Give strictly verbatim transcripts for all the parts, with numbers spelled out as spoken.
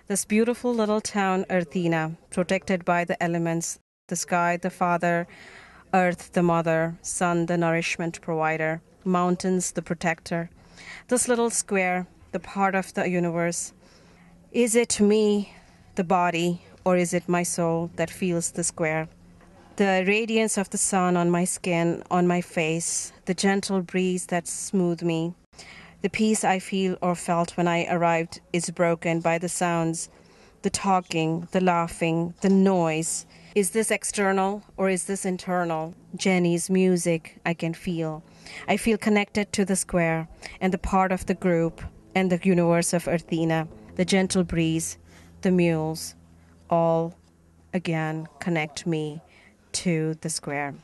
This beautiful little town, Earthina, protected by the elements, the sky, the father, earth, the mother, sun, the nourishment provider, mountains, the protector. This little square, the part of the universe, is it me, the body, or is it my soul that feels the square? The radiance of the sun on my skin, on my face, the gentle breeze that soothes me, the peace I feel or felt when I arrived is broken by the sounds, the talking, the laughing, the noise. Is this external or is this internal? Jenny's music I can feel. I feel connected to the square and the part of the group and the universe of Earthina, the gentle breeze, the mules, all again connect me to the square.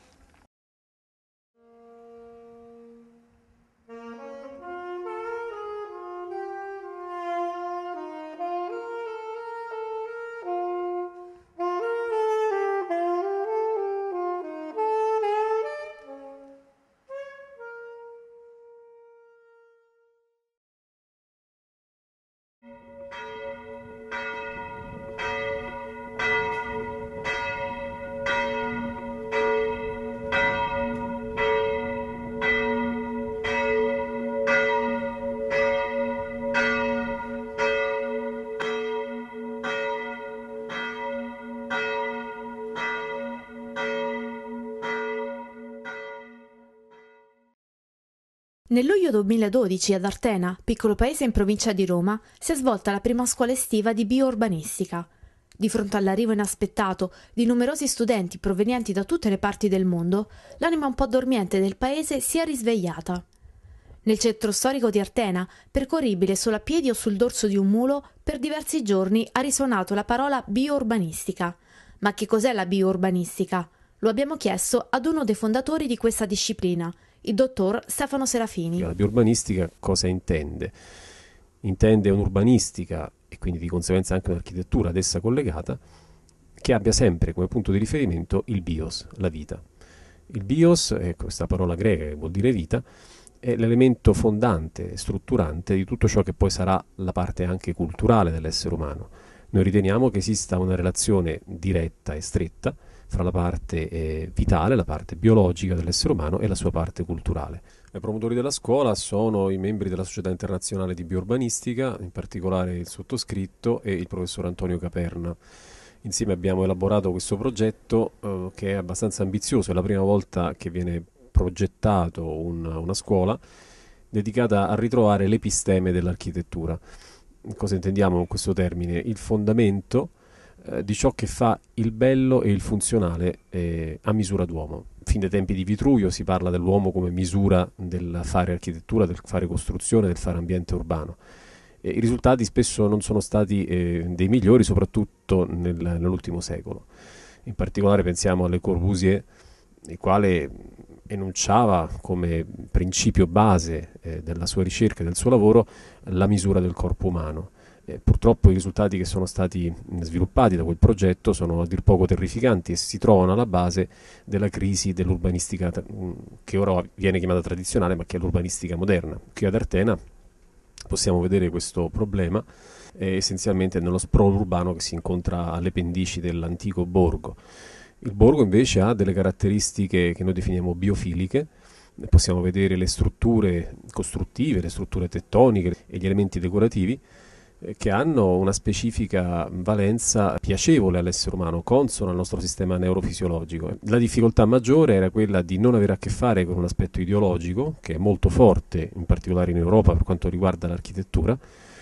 Nel luglio duemiladodici ad Artena, piccolo paese in provincia di Roma, si è svolta la prima scuola estiva di biourbanistica. Di fronte all'arrivo inaspettato di numerosi studenti provenienti da tutte le parti del mondo, l'anima un po' dormiente del paese si è risvegliata. Nel centro storico di Artena, percorribile solo a piedi o sul dorso di un mulo, per diversi giorni ha risuonato la parola biourbanistica. Ma che cos'è la biourbanistica? Lo abbiamo chiesto ad uno dei fondatori di questa disciplina, il dottor Stefano Serafini. La biourbanistica cosa intende? Intende un'urbanistica e quindi di conseguenza anche un'architettura ad essa collegata che abbia sempre come punto di riferimento il bios, la vita. Il bios, è questa parola greca che vuol dire vita, è l'elemento fondante, strutturante di tutto ciò che poi sarà la parte anche culturale dell'essere umano. Noi riteniamo che esista una relazione diretta e stretta fra la parte eh, vitale, la parte biologica dell'essere umano e la sua parte culturale. I promotori della scuola sono i membri della Società Internazionale di Biourbanistica, in particolare il sottoscritto e il professor Antonio Caperna. Insieme abbiamo elaborato questo progetto eh, che è abbastanza ambizioso, è la prima volta che viene progettato una, una scuola dedicata a ritrovare l'episteme dell'architettura. Cosa intendiamo con questo termine? Il fondamento eh, di ciò che fa il bello e il funzionale eh, a misura d'uomo. Fin dai tempi di Vitruvio si parla dell'uomo come misura del fare architettura, del fare costruzione, del fare ambiente urbano. E i risultati spesso non sono stati eh, dei migliori, soprattutto nel, nell'ultimo secolo. In particolare pensiamo a Le Corbusier, il quale enunciava come principio base eh, della sua ricerca e del suo lavoro la misura del corpo umano. Eh, purtroppo i risultati che sono stati sviluppati da quel progetto sono a dir poco terrificanti e si trovano alla base della crisi dell'urbanistica che ora viene chiamata tradizionale, ma che è l'urbanistica moderna. Qui ad Artena possiamo vedere questo problema eh, essenzialmente nello sprawl urbano che si incontra alle pendici dell'antico borgo. Il borgo invece ha delle caratteristiche che noi definiamo biofiliche. Possiamo vedere le strutture costruttive, le strutture tettoniche e gli elementi decorativi eh, che hanno una specifica valenza piacevole all'essere umano, consona al nostro sistema neurofisiologico. La difficoltà maggiore era quella di non avere a che fare con un aspetto ideologico, che è molto forte, in particolare in Europa per quanto riguarda l'architettura,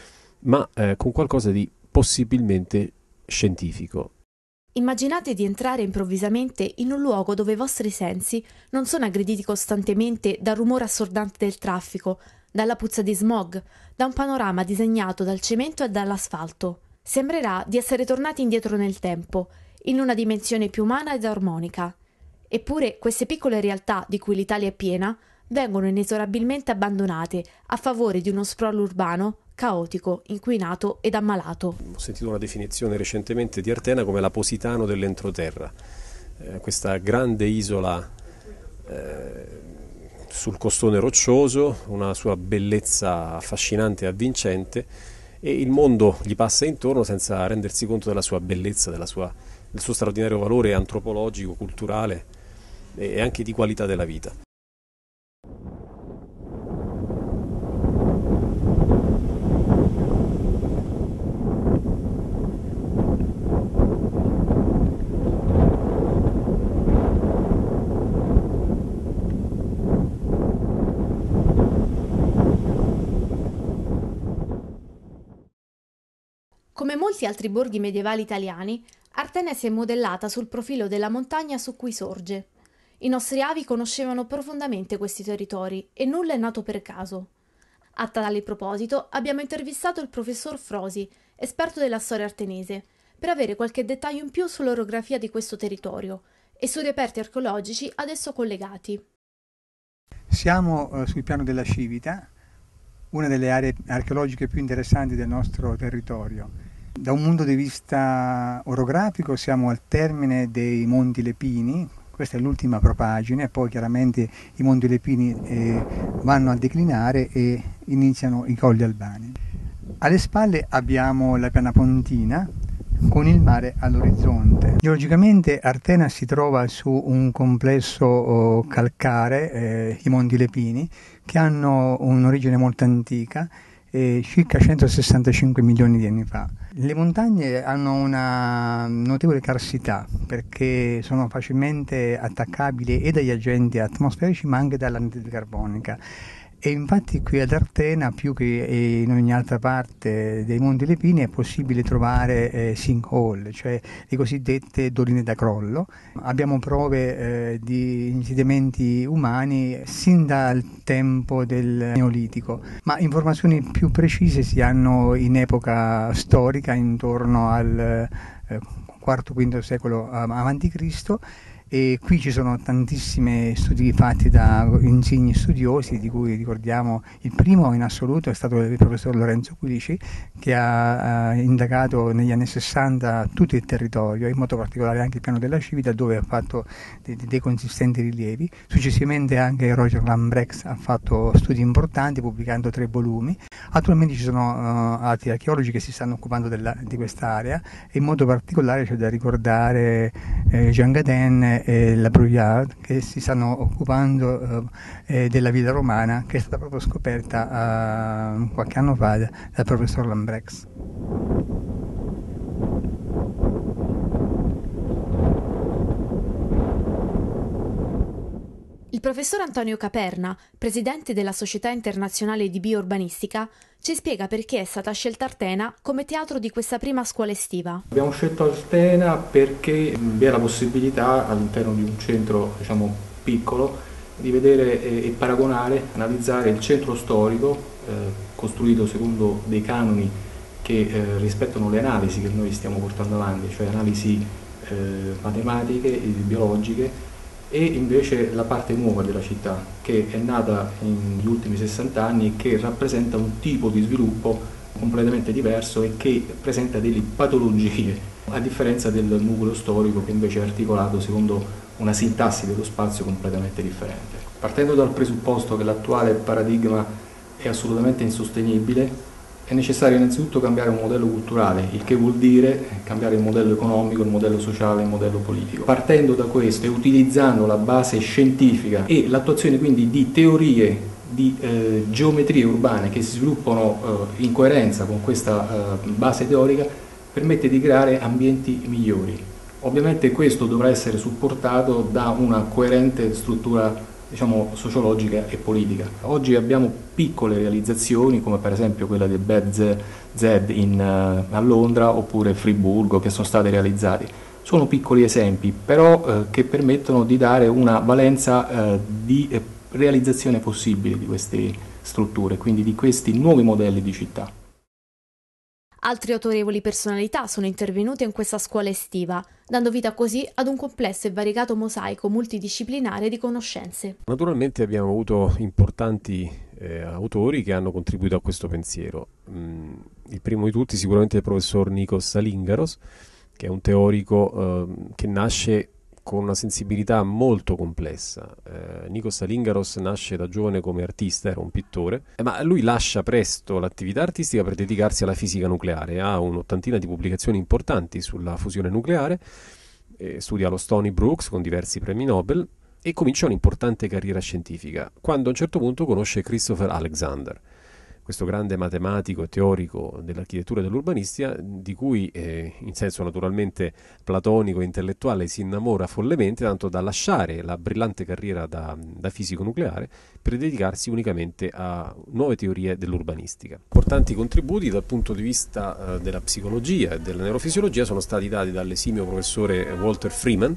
ma eh, con qualcosa di possibilmente scientifico. Immaginate di entrare improvvisamente in un luogo dove i vostri sensi non sono aggrediti costantemente dal rumore assordante del traffico, dalla puzza di smog, da un panorama disegnato dal cemento e dall'asfalto. Sembrerà di essere tornati indietro nel tempo, in una dimensione più umana ed armonica. Eppure queste piccole realtà di cui l'Italia è piena vengono inesorabilmente abbandonate a favore di uno sprawl urbano caotico, inquinato ed ammalato. Ho sentito una definizione recentemente di Artena come la Positano dell'entroterra, eh, questa grande isola eh, sul costone roccioso, una sua bellezza affascinante e avvincente e il mondo gli passa intorno senza rendersi conto della sua bellezza, della sua, del suo straordinario valore antropologico, culturale e anche di qualità della vita. Come molti altri borghi medievali italiani, Artena si è modellata sul profilo della montagna su cui sorge. I nostri avi conoscevano profondamente questi territori e nulla è nato per caso. A tale proposito abbiamo intervistato il professor Frosi, esperto della storia artenese, per avere qualche dettaglio in più sull'orografia di questo territorio e sui reperti archeologici ad esso collegati. Siamo eh, sul piano della Civita, una delle aree archeologiche più interessanti del nostro territorio. Da un punto di vista orografico siamo al termine dei Monti Lepini, questa è l'ultima propagine, poi chiaramente i Monti Lepini eh, vanno a declinare e iniziano i Colli Albani. Alle spalle abbiamo la piana pontina con il mare all'orizzonte. Geologicamente Artena si trova su un complesso oh, calcare, eh, i Monti Lepini, che hanno un'origine molto antica, eh, circa centosessantacinque milioni di anni fa. Le montagne hanno una notevole carsità perché sono facilmente attaccabili e dagli agenti atmosferici ma anche dall'anidride carbonica. E infatti qui ad Artena, più che in ogni altra parte dei Monti Lepini, è possibile trovare eh, sinkhole, cioè le cosiddette doline da crollo. Abbiamo prove eh, di insediamenti umani sin dal tempo del Neolitico, ma informazioni più precise si hanno in epoca storica, intorno al eh, quarto quinto secolo avanti Cristo. E qui ci sono tantissimi studi fatti da insigni studiosi, di cui ricordiamo il primo in assoluto è stato il professor Lorenzo Quilici, che ha, ha indagato negli anni sessanta tutto il territorio, in modo particolare anche il piano della Civita, dove ha fatto dei, dei consistenti rilievi. Successivamente anche Roger Lambrecht ha fatto studi importanti, pubblicando tre volumi. Attualmente ci sono uh, altri archeologi che si stanno occupando della, di quest'area, e in modo particolare c'è da ricordare eh, Jean Gaden e la Bruyard, che si stanno occupando eh, della vita romana, che è stata proprio scoperta eh, qualche anno fa dal professor Lambrecht. Il professor Antonio Caperna, presidente della Società Internazionale di Biourbanistica, ci spiega perché è stata scelta Artena come teatro di questa prima scuola estiva. Abbiamo scelto Artena perché vi è la possibilità, all'interno di un centro diciamo piccolo, di vedere e paragonare, analizzare il centro storico eh, costruito secondo dei canoni che eh, rispettano le analisi che noi stiamo portando avanti, cioè analisi eh, matematiche e biologiche, e invece la parte nuova della città, che è nata negli ultimi sessanta anni e che rappresenta un tipo di sviluppo completamente diverso e che presenta delle patologie, a differenza del nucleo storico che invece è articolato secondo una sintassi dello spazio completamente differente. Partendo dal presupposto che l'attuale paradigma è assolutamente insostenibile, è necessario innanzitutto cambiare un modello culturale, il che vuol dire cambiare il modello economico, il modello sociale, il modello politico. Partendo da questo e utilizzando la base scientifica e l'attuazione quindi di teorie, di eh, geometrie urbane che si sviluppano eh, in coerenza con questa eh, base teorica, permette di creare ambienti migliori. Ovviamente questo dovrà essere supportato da una coerente struttura diciamo sociologica e politica. Oggi abbiamo piccole realizzazioni come per esempio quella del B E D Z in, uh, a Londra oppure Friburgo, che sono state realizzate. Sono piccoli esempi però uh, che permettono di dare una valenza uh, di uh, realizzazione possibile di queste strutture, quindi di questi nuovi modelli di città. Altre autorevoli personalità sono intervenute in questa scuola estiva, dando vita così ad un complesso e variegato mosaico multidisciplinare di conoscenze. Naturalmente abbiamo avuto importanti eh, autori che hanno contribuito a questo pensiero. Mm, il primo di tutti sicuramente è il professor Nikos Salingaros, che è un teorico eh, che nasce con una sensibilità molto complessa. Eh, Nikos Salingaros nasce da giovane come artista, era un pittore, eh, ma lui lascia presto l'attività artistica per dedicarsi alla fisica nucleare. Ha un'ottantina di pubblicazioni importanti sulla fusione nucleare, eh, studia allo Stony Brook con diversi premi Nobel e comincia un'importante carriera scientifica, quando a un certo punto conosce Christopher Alexander, questo grande matematico e teorico dell'architettura e dell'urbanistica, di cui eh, in senso naturalmente platonico e intellettuale si innamora follemente, tanto da lasciare la brillante carriera da, da fisico nucleare per dedicarsi unicamente a nuove teorie dell'urbanistica. Importanti contributi dal punto di vista eh, della psicologia e della neurofisiologia sono stati dati dall'esimio professore Walter Freeman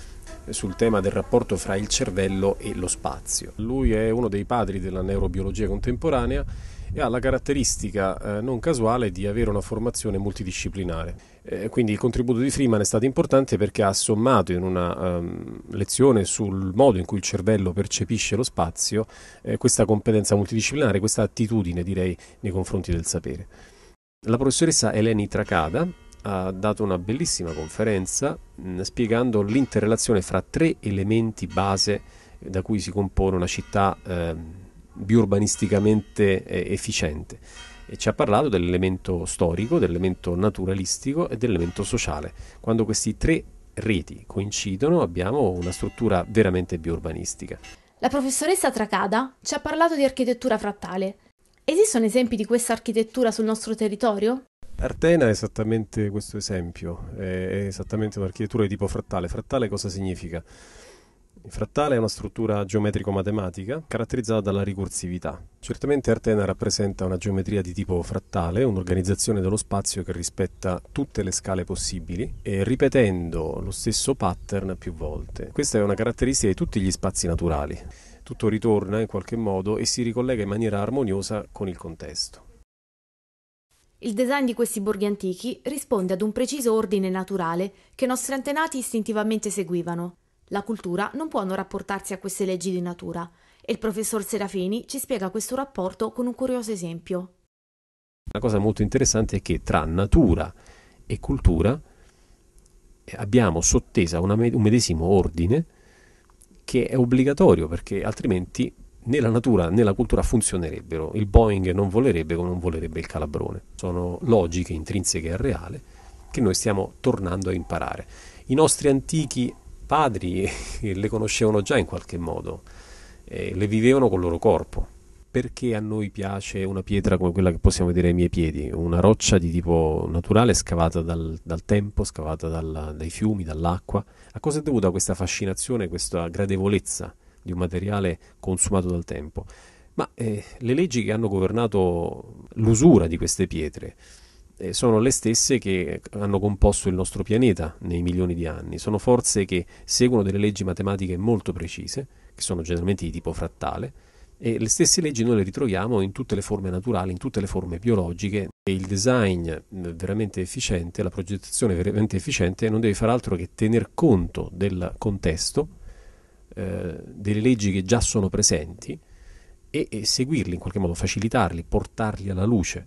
sul tema del rapporto fra il cervello e lo spazio. Lui è uno dei padri della neurobiologia contemporanea e ha la caratteristica eh, non casuale di avere una formazione multidisciplinare. Eh, quindi il contributo di Freeman è stato importante perché ha sommato in una um, lezione sul modo in cui il cervello percepisce lo spazio eh, questa competenza multidisciplinare, questa attitudine, direi, nei confronti del sapere. La professoressa Eleni Tracada ha dato una bellissima conferenza mh, spiegando l'interrelazione fra tre elementi base da cui si compone una città eh, biurbanisticamente eh, efficiente, e ci ha parlato dell'elemento storico, dell'elemento naturalistico e dell'elemento sociale. Quando questi tre reti coincidono abbiamo una struttura veramente biurbanistica. La professoressa Tracada ci ha parlato di architettura frattale. Esistono esempi di questa architettura sul nostro territorio? Artena è esattamente questo esempio, è esattamente un'architettura di tipo frattale. Frattale cosa significa? Il frattale è una struttura geometrico-matematica caratterizzata dalla ricorsività. Certamente Artena rappresenta una geometria di tipo frattale, un'organizzazione dello spazio che rispetta tutte le scale possibili e ripetendo lo stesso pattern più volte. Questa è una caratteristica di tutti gli spazi naturali. Tutto ritorna in qualche modo e si ricollega in maniera armoniosa con il contesto. Il design di questi borghi antichi risponde ad un preciso ordine naturale che i nostri antenati istintivamente seguivano. La cultura non può non rapportarsi a queste leggi di natura e il professor Serafini ci spiega questo rapporto con un curioso esempio. Una cosa molto interessante è che tra natura e cultura abbiamo sottesa una med- un medesimo ordine che è obbligatorio, perché altrimenti né la natura né la cultura funzionerebbero. Il Boeing non volerebbe come non volerebbe il Calabrone. Sono logiche intrinseche al reale che noi stiamo tornando a imparare. I nostri antichi padri le conoscevano già in qualche modo, eh, le vivevano col loro corpo. Perché a noi piace una pietra come quella che possiamo vedere ai miei piedi, una roccia di tipo naturale scavata dal, dal tempo, scavata dal, dai fiumi, dall'acqua? A cosa è dovuta questa fascinazione, questa gradevolezza di un materiale consumato dal tempo? Ma eh, le leggi che hanno governato l'usura di queste pietre eh, sono le stesse che hanno composto il nostro pianeta nei milioni di anni. Sono forze che seguono delle leggi matematiche molto precise, che sono generalmente di tipo frattale, e le stesse leggi noi le ritroviamo in tutte le forme naturali, in tutte le forme biologiche. E il design veramente efficiente, la progettazione veramente efficiente non deve far altro che tener conto del contesto, eh, delle leggi che già sono presenti e, e seguirli in qualche modo, facilitarli, portarli alla luce.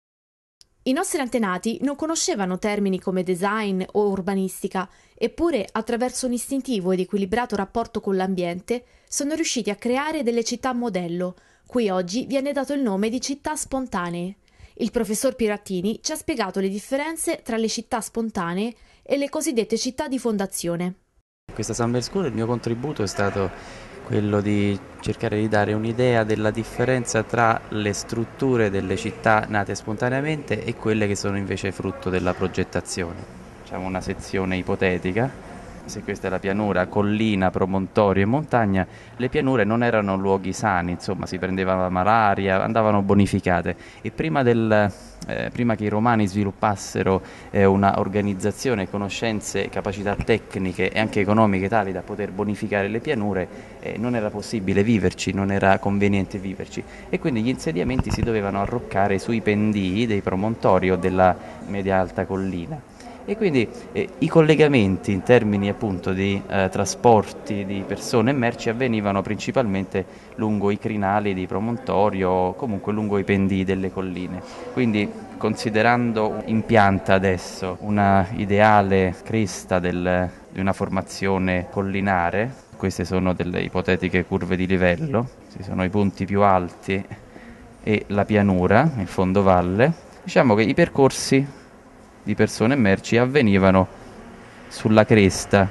I nostri antenati non conoscevano termini come design o urbanistica, eppure attraverso un istintivo ed equilibrato rapporto con l'ambiente sono riusciti a creare delle città modello, cui oggi viene dato il nome di città spontanee. Il professor Pirattini ci ha spiegato le differenze tra le città spontanee e le cosiddette città di fondazione. In questa Summer School il mio contributo è stato quello di cercare di dare un'idea della differenza tra le strutture delle città nate spontaneamente e quelle che sono invece frutto della progettazione. Facciamo una sezione ipotetica. Se questa è la pianura, collina, promontorio e montagna, le pianure non erano luoghi sani, insomma si prendeva la malaria, andavano bonificate e prima, del, eh, prima che i romani sviluppassero eh, una organizzazione, conoscenze e capacità tecniche e anche economiche tali da poter bonificare le pianure, eh, non era possibile viverci, non era conveniente viverci e quindi gli insediamenti si dovevano arroccare sui pendii dei promontori o della media-alta collina. E quindi eh, i collegamenti in termini appunto di eh, trasporti di persone e merci avvenivano principalmente lungo i crinali di promontorio o comunque lungo i pendii delle colline. Quindi considerando in pianta adesso una ideale cresta del, di una formazione collinare. Queste sono delle ipotetiche curve di livello, ci sono i punti più alti e la pianura, il fondovalle. Diciamo che i percorsi di persone e merci avvenivano sulla cresta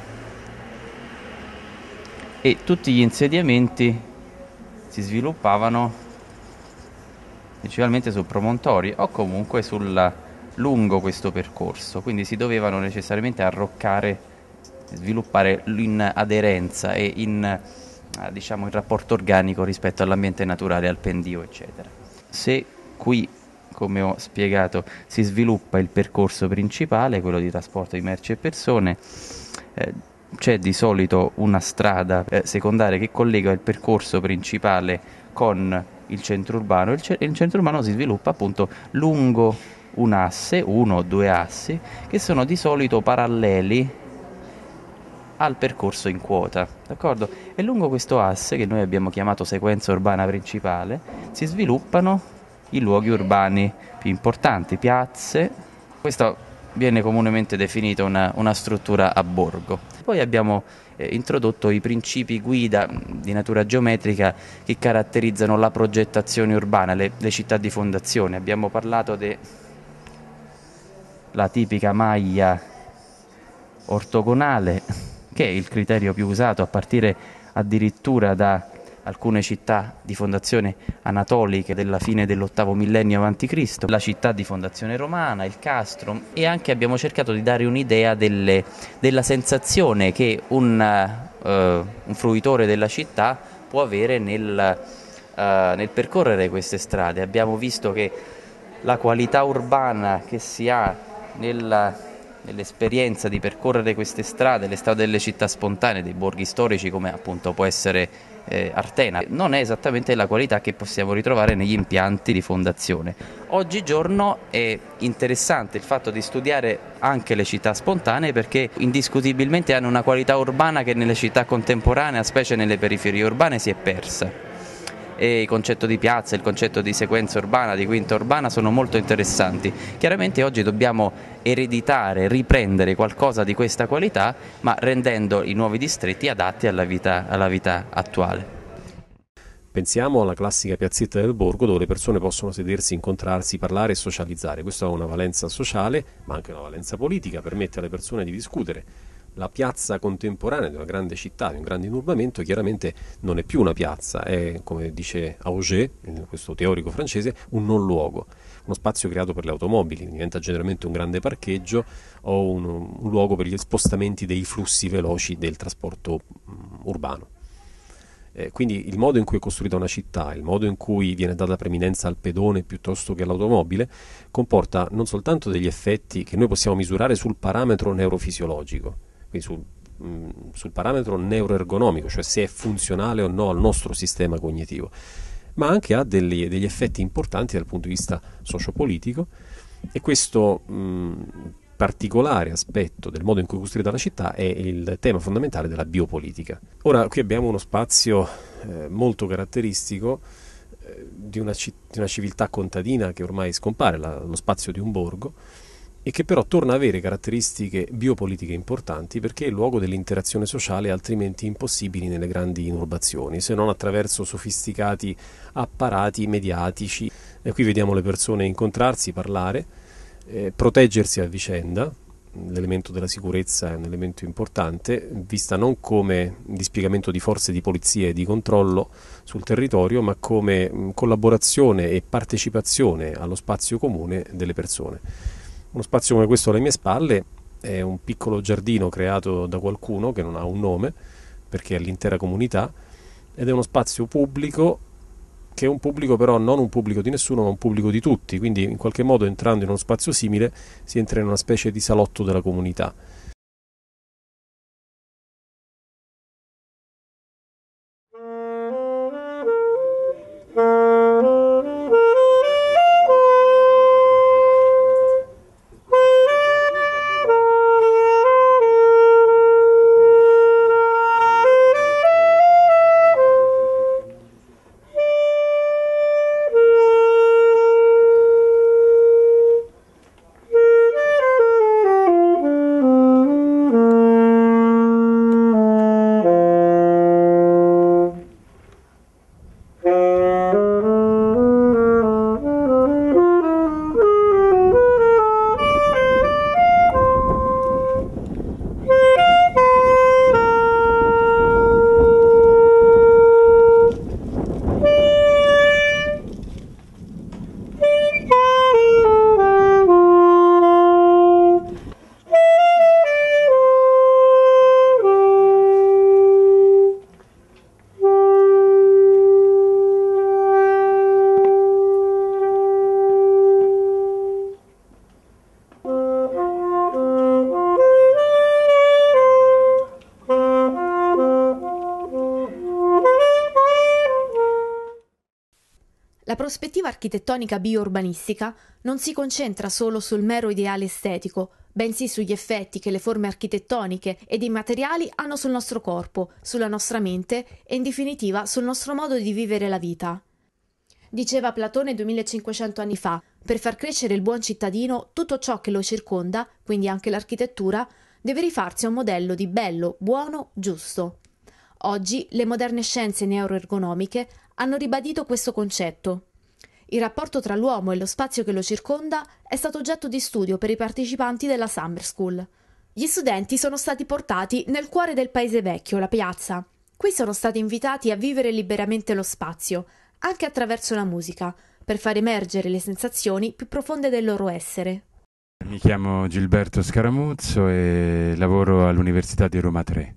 e tutti gli insediamenti si sviluppavano principalmente su promontori o comunque sul, lungo questo percorso, quindi si dovevano necessariamente arroccare, sviluppare in aderenza e in, diciamo, in rapporto organico rispetto all'ambiente naturale, al pendio, eccetera. Se qui, come ho spiegato, si sviluppa il percorso principale, quello di trasporto di merci e persone, eh, c'è di solito una strada eh, secondaria che collega il percorso principale con il centro urbano. Il, ce- il centro urbano si sviluppa appunto lungo un asse, uno o due assi, che sono di solito paralleli al percorso in quota, d'accordo? E lungo questo asse, che noi abbiamo chiamato sequenza urbana principale, si sviluppano i luoghi urbani più importanti, piazze. Questo viene comunemente definito una, una struttura a borgo. Poi abbiamo eh, introdotto i principi guida di natura geometrica che caratterizzano la progettazione urbana, le, le città di fondazione. Abbiamo parlato della tipica maglia ortogonale, che è il criterio più usato a partire addirittura da alcune città di fondazione anatoliche della fine dell'ottavo millennio avanti Cristo, la città di fondazione romana, il castrum, e anche abbiamo cercato di dare un'idea delle, della sensazione che un, uh, un fruitore della città può avere nel, uh, nel percorrere queste strade. Abbiamo visto che la qualità urbana che si ha nella nell'esperienza di percorrere queste strade, le strade delle città spontanee, dei borghi storici come appunto può essere eh, Artena, non è esattamente la qualità che possiamo ritrovare negli impianti di fondazione. Oggigiorno è interessante il fatto di studiare anche le città spontanee perché indiscutibilmente hanno una qualità urbana che nelle città contemporanee, specie nelle periferie urbane, si è persa. E il concetto di piazza, il concetto di sequenza urbana, di quinta urbana sono molto interessanti. Chiaramente oggi dobbiamo ereditare, riprendere qualcosa di questa qualità, ma rendendo i nuovi distretti adatti alla vita, alla vita attuale. Pensiamo alla classica piazzetta del borgo dove le persone possono sedersi, incontrarsi, parlare e socializzare. Questo ha una valenza sociale, ma anche una valenza politica, permette alle persone di discutere. La piazza contemporanea di una grande città, di un grande inurbamento, chiaramente non è più una piazza, è, come dice Auger, questo teorico francese, un non luogo, uno spazio creato per le automobili, diventa generalmente un grande parcheggio o un, un luogo per gli spostamenti dei flussi veloci del trasporto um, urbano. Eh, quindi il modo in cui è costruita una città, il modo in cui viene data preminenza al pedone piuttosto che all'automobile, comporta non soltanto degli effetti che noi possiamo misurare sul parametro neurofisiologico, quindi sul, mh, sul parametro neuroergonomico, cioè se è funzionale o no al nostro sistema cognitivo, ma anche ha degli, degli effetti importanti dal punto di vista sociopolitico, e questo mh, particolare aspetto del modo in cui è costruita la città è il tema fondamentale della biopolitica. Ora, qui abbiamo uno spazio eh, molto caratteristico eh, di, una ci- di una civiltà contadina che ormai scompare, la, lo spazio di un borgo, e che però torna a avere caratteristiche biopolitiche importanti perché è il luogo dell'interazione sociale altrimenti impossibili nelle grandi inurbazioni, se non attraverso sofisticati apparati mediatici. E qui vediamo le persone incontrarsi, parlare, eh, proteggersi a vicenda. L'elemento della sicurezza è un elemento importante, vista non come dispiegamento di forze di polizia e di controllo sul territorio, ma come mh, collaborazione e partecipazione allo spazio comune delle persone. Uno spazio come questo alle mie spalle è un piccolo giardino creato da qualcuno che non ha un nome, perché è l'intera comunità, ed è uno spazio pubblico che è un pubblico però non un pubblico di nessuno, ma un pubblico di tutti, quindi in qualche modo entrando in uno spazio simile si entra in una specie di salotto della comunità. La prospettiva architettonica biourbanistica non si concentra solo sul mero ideale estetico, bensì sugli effetti che le forme architettoniche ed i materiali hanno sul nostro corpo, sulla nostra mente e in definitiva sul nostro modo di vivere la vita. Diceva Platone duemilacinquecento anni fa, per far crescere il buon cittadino tutto ciò che lo circonda, quindi anche l'architettura, deve rifarsi a un modello di bello, buono, giusto. Oggi le moderne scienze neuroergonomiche hanno ribadito questo concetto. Il rapporto tra l'uomo e lo spazio che lo circonda è stato oggetto di studio per i partecipanti della Summer School. Gli studenti sono stati portati nel cuore del paese vecchio, la piazza. Qui sono stati invitati a vivere liberamente lo spazio, anche attraverso la musica, per far emergere le sensazioni più profonde del loro essere. Mi chiamo Gilberto Scaramuzzo e lavoro all'Università di Roma tre.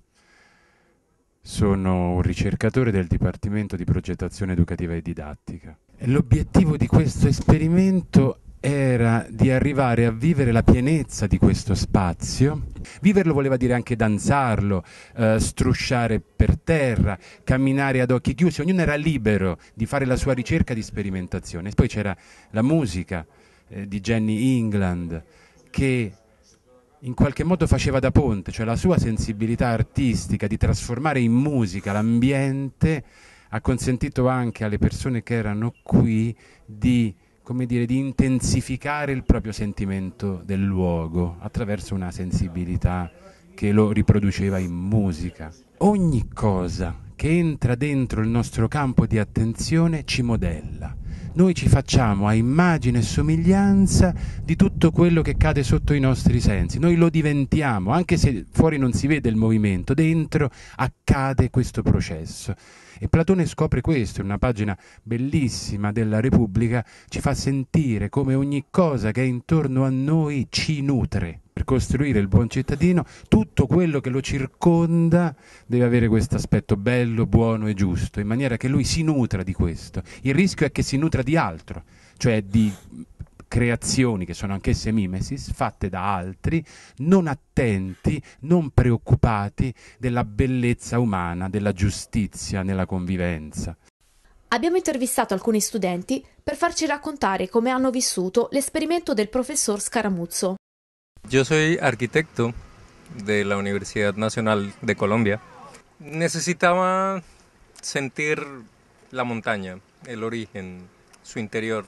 Sono un ricercatore del Dipartimento di Progettazione Educativa e Didattica. L'obiettivo di questo esperimento era di arrivare a vivere la pienezza di questo spazio. Viverlo voleva dire anche danzarlo, eh, strusciare per terra, camminare ad occhi chiusi. Ognuno era libero di fare la sua ricerca di sperimentazione. Poi c'era la musica eh, di Jenny England, che in qualche modo faceva da ponte, cioè la sua sensibilità artistica di trasformare in musica l'ambiente ha consentito anche alle persone che erano qui di, come dire, di intensificare il proprio sentimento del luogo attraverso una sensibilità che lo riproduceva in musica. Ogni cosa che entra dentro il nostro campo di attenzione ci modella. Noi ci facciamo a immagine e somiglianza di tutto quello che cade sotto i nostri sensi. Noi lo diventiamo, anche se fuori non si vede il movimento, dentro accade questo processo. E Platone scopre questo, in una pagina bellissima della Repubblica, ci fa sentire come ogni cosa che è intorno a noi ci nutre. Per costruire il buon cittadino, tutto quello che lo circonda deve avere questo aspetto bello, buono e giusto, in maniera che lui si nutra di questo. Il rischio è che si nutra di altro, cioè di creazioni che sono anch'esse mimesis, fatte da altri, non attenti, non preoccupati della bellezza umana, della giustizia nella convivenza. Abbiamo intervistato alcuni studenti per farci raccontare come hanno vissuto l'esperimento del professor Scaramuzzo. Yo soy arquitecto de la Universidad Nacional de Colombia. Necesitaba sentir la montaña, el origen, su interior.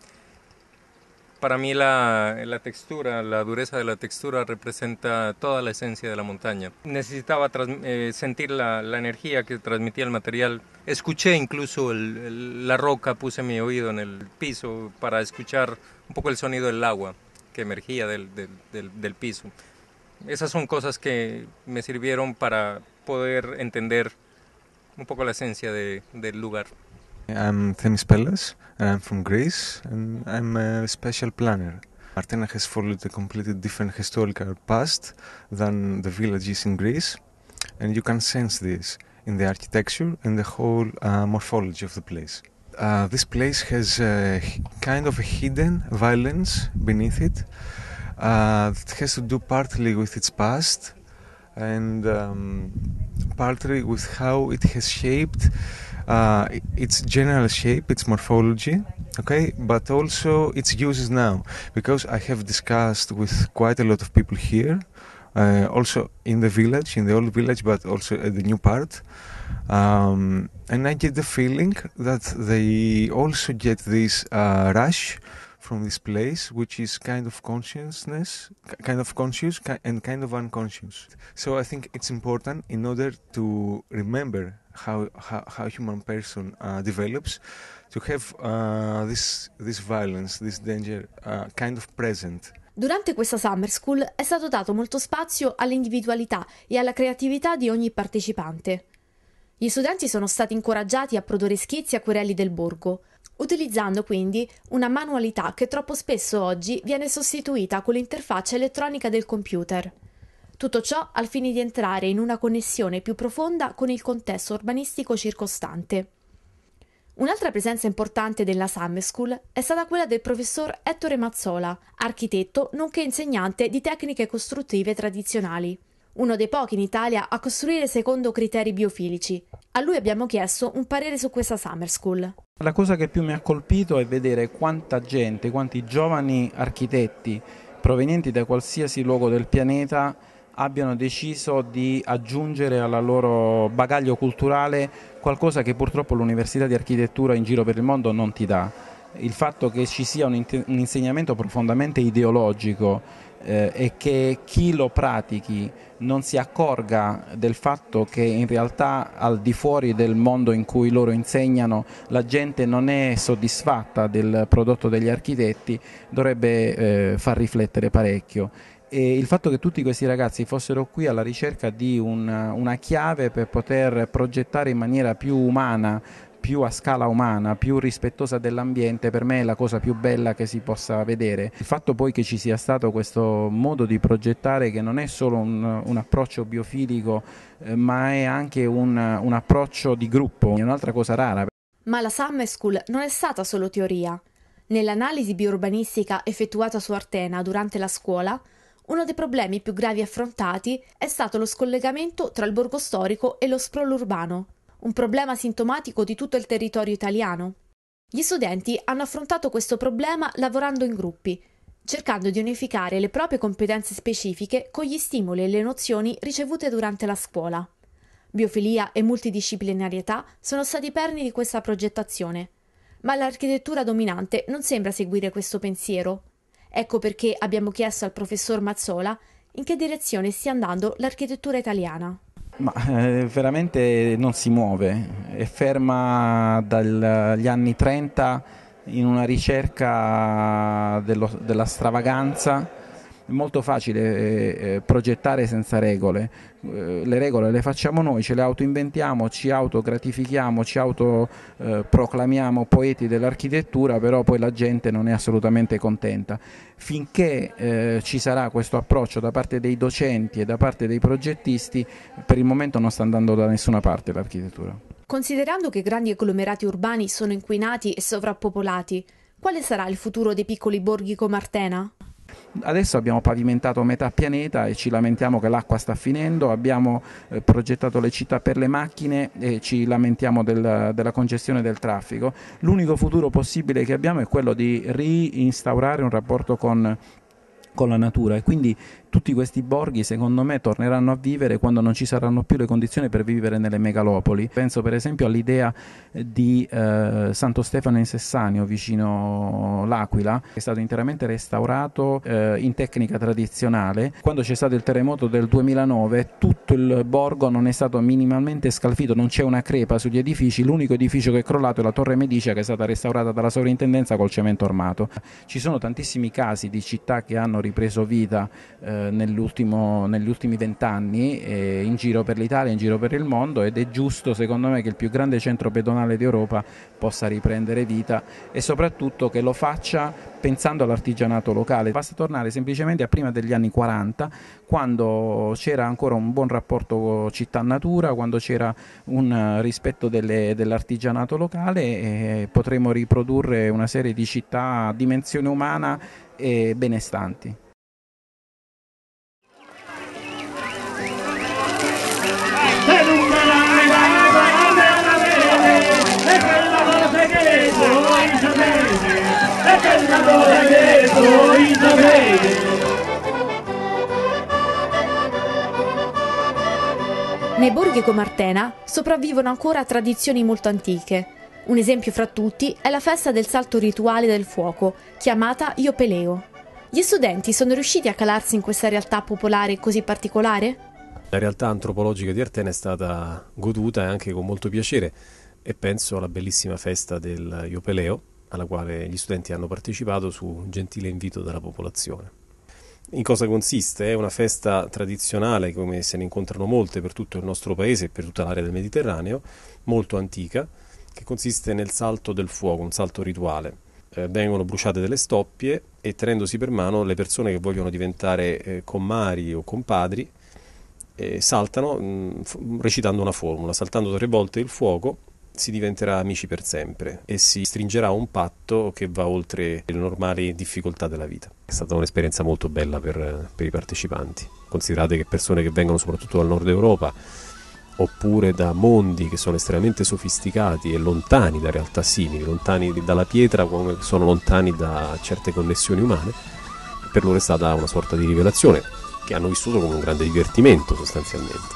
Para mí la, la textura, la dureza de la textura representa toda la esencia de la montaña. Necesitaba eh, sentir la, la energía que transmitía el material. Escuché incluso el, el, la roca, puse mi oído en el piso para escuchar un poco el sonido del agua que emergía del, del, del, del piso. Esas son cosas que me sirvieron para poder entender un poco la esencia de, del lugar. I'm Themis Pellas, and I'm from Greece, and I'm a special planner. Artena has followed a completely different historical past than the villages in Greece, and you can sense this in the architecture and the whole uh, morphology of the place. Uh, this place has a kind of a hidden violence beneath it uh, that has to do partly with its past and um, partly with how it has shaped uh, its general shape, its morphology, okay, but also its uses now, because I have discussed with quite a lot of people here, uh, also in the village, in the old village, but also at the new part. Um, and I get the feeling that they also get this uh, rush from this place, which is kind of consciousness, kind of conscious and kind of unconscious. So I think it's important, in order to remember how how, how human person uh, develops, to have uh, this this violence, this danger uh, kind of present. Durante questa Summer School è stato dato molto spazio all'individualità e alla creatività di ogni partecipante. Gli studenti sono stati incoraggiati a produrre schizzi e acquerelli del borgo, utilizzando quindi una manualità che troppo spesso oggi viene sostituita con l'interfaccia elettronica del computer. Tutto ciò al fine di entrare in una connessione più profonda con il contesto urbanistico circostante. Un'altra presenza importante della Summer School è stata quella del professor Ettore Mazzola, architetto nonché insegnante di tecniche costruttive tradizionali. Uno dei pochi in Italia a costruire secondo criteri biofilici. A lui abbiamo chiesto un parere su questa Summer School. La cosa che più mi ha colpito è vedere quanta gente, quanti giovani architetti provenienti da qualsiasi luogo del pianeta abbiano deciso di aggiungere al loro bagaglio culturale qualcosa che purtroppo l'Università di Architettura in giro per il mondo non ti dà. Il fatto che ci sia un, un insegnamento profondamente ideologico eh, e che chi lo pratichi non si accorga del fatto che in realtà al di fuori del mondo in cui loro insegnano la gente non è soddisfatta del prodotto degli architetti, dovrebbe eh, far riflettere parecchio. E il fatto che tutti questi ragazzi fossero qui alla ricerca di una, una chiave per poter progettare in maniera più umana, più a scala umana, più rispettosa dell'ambiente, per me è la cosa più bella che si possa vedere. Il fatto poi che ci sia stato questo modo di progettare che non è solo un, un approccio biofilico, eh, ma è anche un, un approccio di gruppo, è un'altra cosa rara. Ma la Summer School non è stata solo teoria. Nell'analisi biourbanistica effettuata su Artena durante la scuola, uno dei problemi più gravi affrontati è stato lo scollegamento tra il borgo storico e lo sprawl urbano, un problema sintomatico di tutto il territorio italiano. Gli studenti hanno affrontato questo problema lavorando in gruppi, cercando di unificare le proprie competenze specifiche con gli stimoli e le nozioni ricevute durante la scuola. Biofilia e multidisciplinarietà sono stati perni di questa progettazione, ma l'architettura dominante non sembra seguire questo pensiero. Ecco perché abbiamo chiesto al professor Mazzola in che direzione stia andando l'architettura italiana. Ma eh, veramente non si muove, è ferma dagli anni trenta in una ricerca dello, della stravaganza. È molto facile eh, progettare senza regole, eh, le regole le facciamo noi, ce le autoinventiamo, ci autogratifichiamo, ci autoproclamiamo eh, poeti dell'architettura, però poi la gente non è assolutamente contenta. Finché eh, ci sarà questo approccio da parte dei docenti e da parte dei progettisti, per il momento non sta andando da nessuna parte l'architettura. Considerando che grandi agglomerati urbani sono inquinati e sovrappopolati, quale sarà il futuro dei piccoli borghi come Artena? Adesso abbiamo pavimentato metà pianeta e ci lamentiamo che l'acqua sta finendo, abbiamo eh, progettato le città per le macchine e ci lamentiamo del, della congestione del traffico. L'unico futuro possibile che abbiamo è quello di reinstaurare un rapporto con con la natura e quindi tutti questi borghi secondo me torneranno a vivere quando non ci saranno più le condizioni per vivere nelle megalopoli. Penso per esempio all'idea di eh, Santo Stefano in Sessanio vicino l'Aquila, che è stato interamente restaurato eh, in tecnica tradizionale. Quando c'è stato il terremoto del duemilanove tutto il borgo non è stato minimalmente scalfito, non c'è una crepa sugli edifici, l'unico edificio che è crollato è la Torre Medicea che è stata restaurata dalla sovrintendenza col cemento armato. Ci sono tantissimi casi di città che hanno ripreso vita eh, nell'ultimo, negli ultimi vent'anni eh, in giro per l'Italia, in giro per il mondo, ed è giusto secondo me che il più grande centro pedonale d'Europa possa riprendere vita e soprattutto che lo faccia pensando all'artigianato locale. Basta tornare semplicemente a prima degli anni quaranta, quando c'era ancora un buon rapporto città-natura, quando c'era un rispetto delle, dell'artigianato locale, e potremo riprodurre una serie di città a dimensione umana e benestanti. Nei borghi come Artena sopravvivono ancora tradizioni molto antiche. Un esempio fra tutti è la festa del salto rituale del fuoco, chiamata Iopeleo. Gli studenti sono riusciti a calarsi in questa realtà popolare così particolare? La realtà antropologica di Artena è stata goduta anche con molto piacere e penso alla bellissima festa del Iopeleo, alla quale gli studenti hanno partecipato su un gentile invito della popolazione. In cosa consiste? È una festa tradizionale, come se ne incontrano molte per tutto il nostro paese e per tutta l'area del Mediterraneo, molto antica, che consiste nel salto del fuoco, un salto rituale. Eh, vengono bruciate delle stoppie e tenendosi per mano le persone che vogliono diventare eh, comari o compadri eh, saltano mh, recitando una formula, saltando tre volte il fuoco si diventerà amici per sempre e si stringerà un patto che va oltre le normali difficoltà della vita. È stata un'esperienza molto bella per, per i partecipanti. Considerate che persone che vengono soprattutto dal nord Europa oppure da mondi che sono estremamente sofisticati e lontani da realtà simili, lontani dalla pietra come sono lontani da certe connessioni umane. Per loro è stata una sorta di rivelazione che hanno vissuto come un grande divertimento sostanzialmente.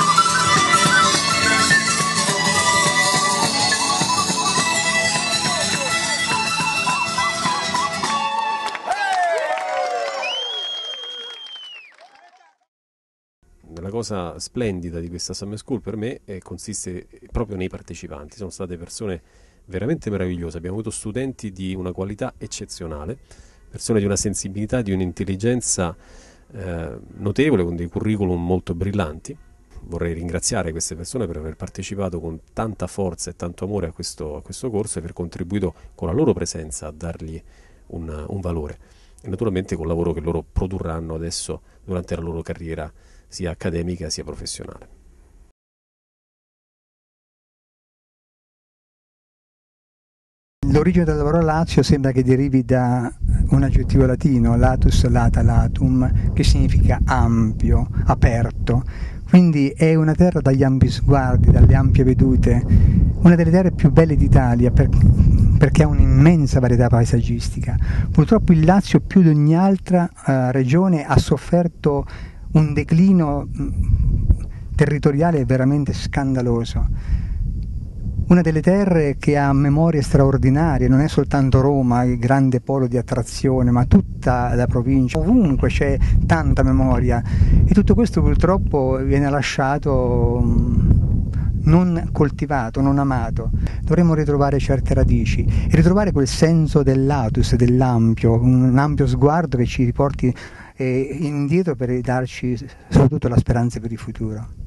La cosa splendida di questa Summer School per me eh, consiste proprio nei partecipanti. Sono state persone veramente meravigliose, abbiamo avuto studenti di una qualità eccezionale, persone di una sensibilità, di un'intelligenza eh, notevole, con dei curriculum molto brillanti. Vorrei ringraziare queste persone per aver partecipato con tanta forza e tanto amore a questo, a questo corso e aver contribuito con la loro presenza a dargli un, un valore, e naturalmente col lavoro che loro produrranno adesso durante la loro carriera sia accademica sia professionale. L'origine della parola Lazio sembra che derivi da un aggettivo latino, latus, lata, latum, che significa ampio, aperto. Quindi è una terra dagli ampi sguardi, dalle ampie vedute, una delle terre più belle d'Italia per, perché ha un'immensa varietà paesaggistica. Purtroppo il Lazio più di ogni altra uh, regione ha sofferto un declino territoriale veramente scandaloso. Una delle terre che ha memorie straordinarie, non è soltanto Roma, il grande polo di attrazione, ma tutta la provincia, ovunque c'è tanta memoria, e tutto questo purtroppo viene lasciato non coltivato, non amato. Dovremmo ritrovare certe radici e ritrovare quel senso del latus, dell'ampio, un ampio sguardo che ci riporti indietro per darci soprattutto la speranza per il futuro.